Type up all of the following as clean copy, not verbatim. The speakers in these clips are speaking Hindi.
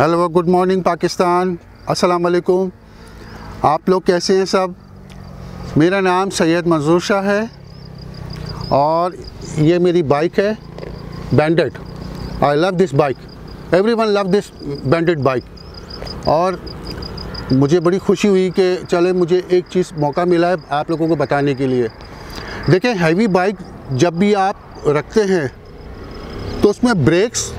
हेलो, गुड मॉर्निंग पाकिस्तान, अस्सलाम वालेकुम। आप लोग कैसे हैं सब? मेरा नाम सैयद मंजूर शाह है और ये मेरी बाइक है banded. I love this bike, everyone love this banded bike. और मुझे बड़ी खुशी हुई कि चले मुझे एक चीज़ मौका मिला है आप लोगों को बताने के लिए। देखें, हैवी बाइक जब भी आप रखते हैं तो उसमें ब्रेक्स,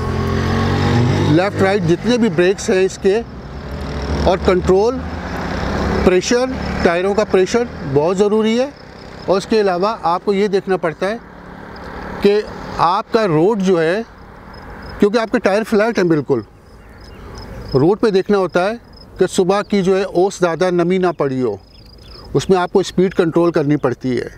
लेफ़्ट राइट जितने भी ब्रेक्स हैं इसके, और कंट्रोल, प्रेशर, टायरों का प्रेशर बहुत ज़रूरी है। और उसके अलावा आपको ये देखना पड़ता है कि आपका रोड जो है, क्योंकि आपके टायर फ्लैट हैं बिल्कुल, रोड पे देखना होता है कि सुबह की जो है ओस ज़्यादा नमी ना पड़ी हो, उसमें आपको स्पीड कंट्रोल करनी पड़ती है।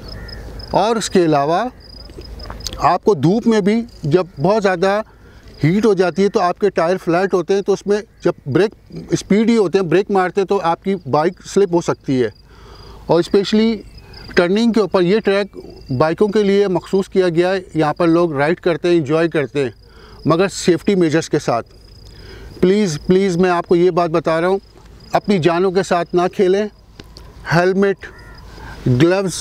और उसके अलावा आपको धूप में भी जब बहुत ज़्यादा हीट हो जाती है तो आपके टायर फ्लैट होते हैं, तो उसमें जब ब्रेक स्पीड ही होते हैं, ब्रेक मारते हैं तो आपकी बाइक स्लिप हो सकती है। और स्पेशली टर्निंग के ऊपर ये ट्रैक बाइकों के लिए मखसूस किया गया है। यहाँ पर लोग राइड करते हैं, इंजॉय करते हैं, मगर सेफ्टी मेजर्स के साथ। प्लीज़ मैं आपको ये बात बता रहा हूँ, अपनी जानों के साथ ना खेलें। हेलमेट, ग्लव्स,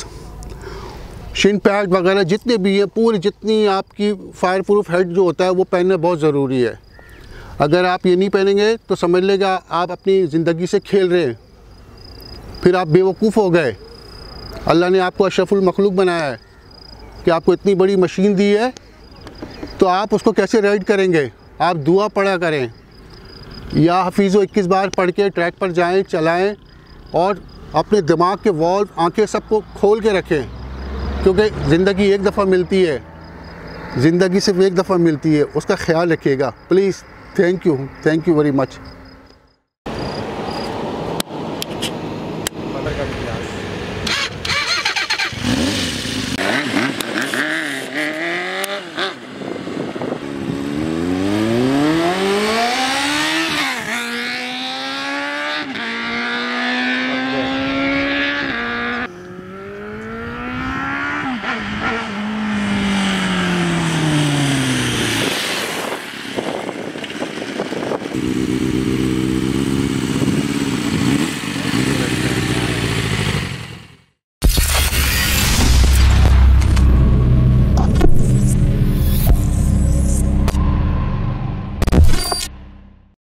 शिन पैड वगैरह जितने भी हैं, पूरी जितनी आपकी फायर प्रूफ हेड जो होता है वो पहनना बहुत ज़रूरी है। अगर आप ये नहीं पहनेंगे तो समझ लेगा आप अपनी ज़िंदगी से खेल रहे हैं, फिर आप बेवकूफ़ हो गए। अल्लाह ने आपको अशरफुल मखलूक बनाया है कि आपको इतनी बड़ी मशीन दी है, तो आप उसको कैसे राइड करेंगे? आप दुआ पढ़ा करें या हफीज़ो 21 बार पढ़ के ट्रैक पर जाएं, चलाएं, और अपने दिमाग के वॉल्व, आंखें सबको खोल के रखें, क्योंकि ज़िंदगी एक दफ़ा मिलती है, ज़िंदगी सिर्फ एक दफ़ा मिलती है, उसका ख्याल रखिएगा please. Thank you very much.